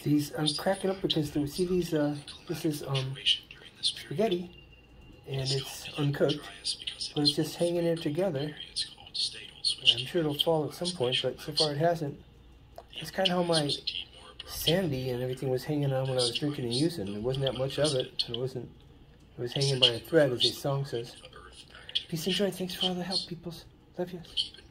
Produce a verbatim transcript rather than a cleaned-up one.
These, I'm cracking up because the, see these, uh, this is um, spaghetti, and it's uncooked, but it's just hanging there together. I'm sure it'll fall at some point, but so far it hasn't. That's kind of how my sanity and everything was hanging on when I was drinking and using. There wasn't that much of it. It wasn't. It was hanging by a thread, as the song says. Peace and joy. Thanks for all the help, peoples. Love you.